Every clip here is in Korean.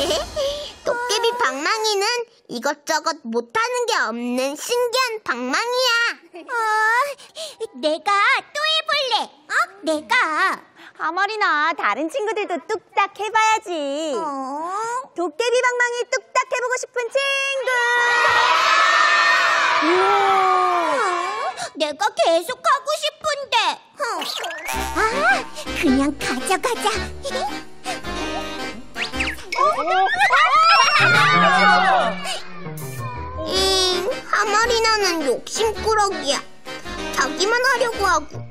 도깨비 방망이는 이것저것 못하는 게 없는 신기한 방망이야. 내가 또 해볼래. 내가. 하마리나 다른 친구들도 뚝딱 해봐야지. 도깨비 방망이 뚝딱 해보고 싶은 친구. 내가 계속 하고 싶은데. 그냥 가져가자. 하마리나는 욕심꾸러기야. 자기만 하려고 하고.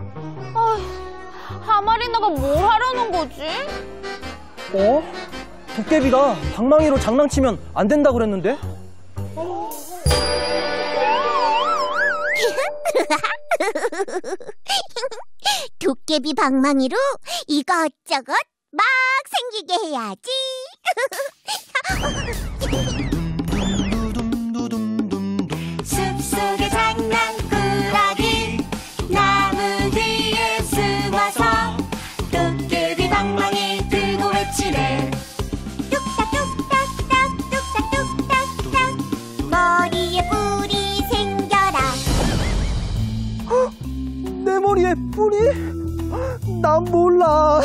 하마리나가 뭘 하려는 거지? 도깨비가 방망이로 장난치면 안 된다 그랬는데? 도깨비 방망이로 이것저것 막 생기게 해야지. 숲속의 장난꾸러기 나무 뒤에 숨어서 도깨비 방망이 들고 외치네. 뚝딱뚝딱딱 뚝딱뚝딱딱 머리에 뿔이 생겨라. 내 머리에 뿔이? 난 몰라.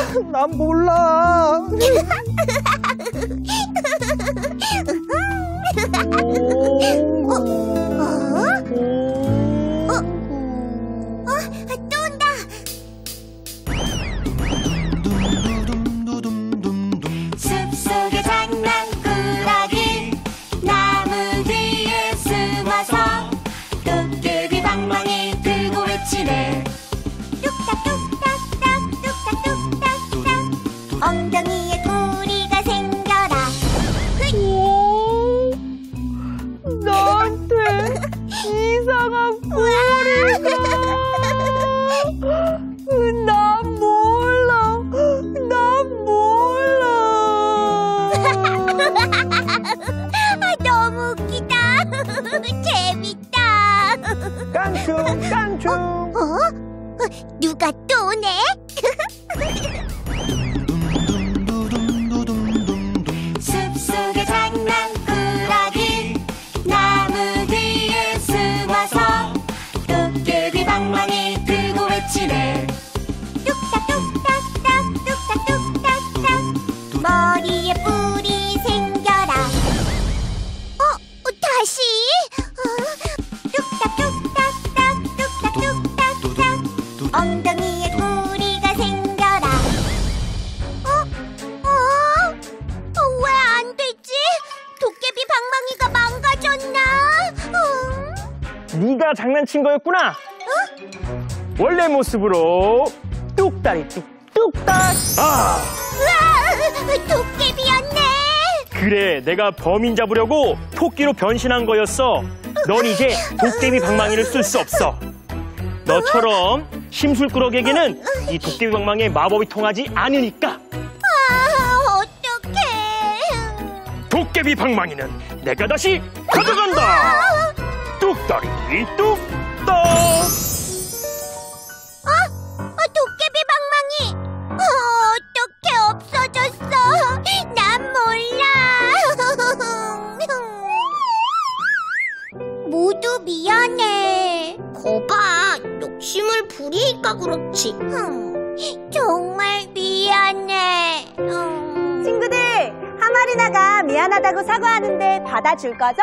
또 온다. 숲속의 장난꾸러기 나무 뒤에 숨어서 도깨비 방망이 들고 외치네. 뚝딱뚝딱딱 뚝딱뚝딱딱 엉덩이에 꼬리가 생겨라. 나한테 이상한 뿔이가. 난 몰라. 너무 웃기다. 재밌다. 깡충. 누가 또 오네? 숲속의 장난꾸러기 나무 뒤에 숨어서 도깨비 방망이 들고 외치네. 뚝딱뚝딱딱 뚝딱뚝딱딱 머리에 뿔이 생겨라. 다시. 뚝딱뚝딱딱 뚝딱뚝딱딱 엉덩이에 꼬리가 생겨라. 왜 안 되지? 도깨비 방망이가 망가졌나? 네가 장난친 거였구나. 원래 모습으로 뚝딱이 뚝딱. 우와, 도깨비였네. 그래, 내가 범인 잡으려고 토끼로 변신한 거였어. 넌 이제 도깨비 방망이를 쓸 수 없어. 너처럼 심술꾸러기에게는 이 도깨비 방망이의 마법이 통하지 않으니까. 어떡해. 도깨비 방망이는 내가 다시 가져간다. 뚝딱이 뚝딱. 도깨비 방망이. 어떡해, 없어졌어. 난 몰라. 모두 미안해. 거봐, 욕심을 부리니까 그렇지. 정말 미안해. 친구들, 하마리나가 미안하다고 사과하는데 받아줄 거죠?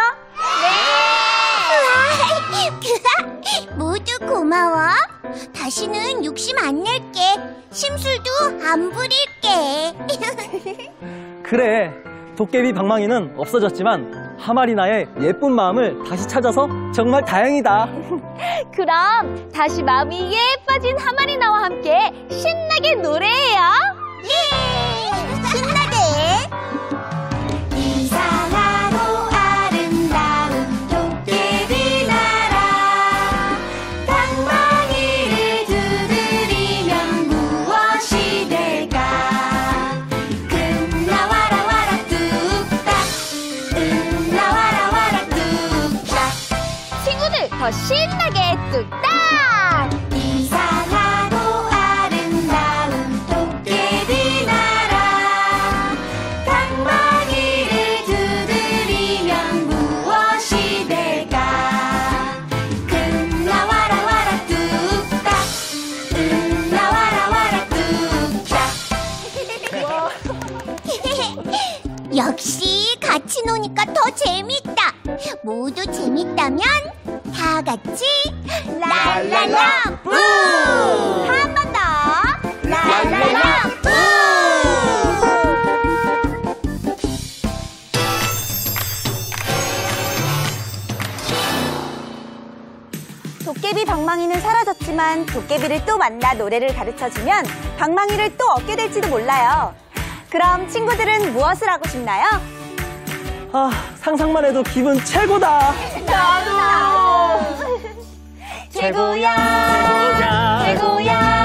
모두 고마워. 다시는 욕심 안 낼게. 심술도 안 부릴게. 그래, 도깨비 방망이는 없어졌지만 하마리나의 예쁜 마음을 다시 찾아서 정말 다행이다. 그럼 다시 마음이 예뻐진 하마리나와 함께 신나게 노래해요. 신나게. 이상하고 아름다운 도깨비 나라. 방망이를 두드리면 무엇이 될까? 나와라 와라 뚝딱. 나와라 와라 뚝딱. 친구들, 더 신나게 뚝딱! 이상하고 아름다운 도깨비 나라. 방망이를 역시 같이 노니까 더 재밌다. 모두 재밌다면 다 같이 랄랄라 뿌! 한 번 더. 랄랄라 뿌! 도깨비 방망이는 사라졌지만 도깨비를 또 만나 노래를 가르쳐주면 방망이를 또 얻게 될지도 몰라요. 그럼 친구들은 무엇을 하고 싶나요? 아, 상상만 해도 기분 최고다. 나도. 최고야. 최고야. 최고야.